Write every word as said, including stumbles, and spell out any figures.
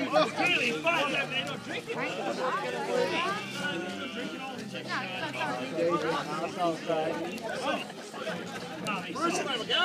Really fun. They're not drinking. Drinking all the time. Bruce, there we go.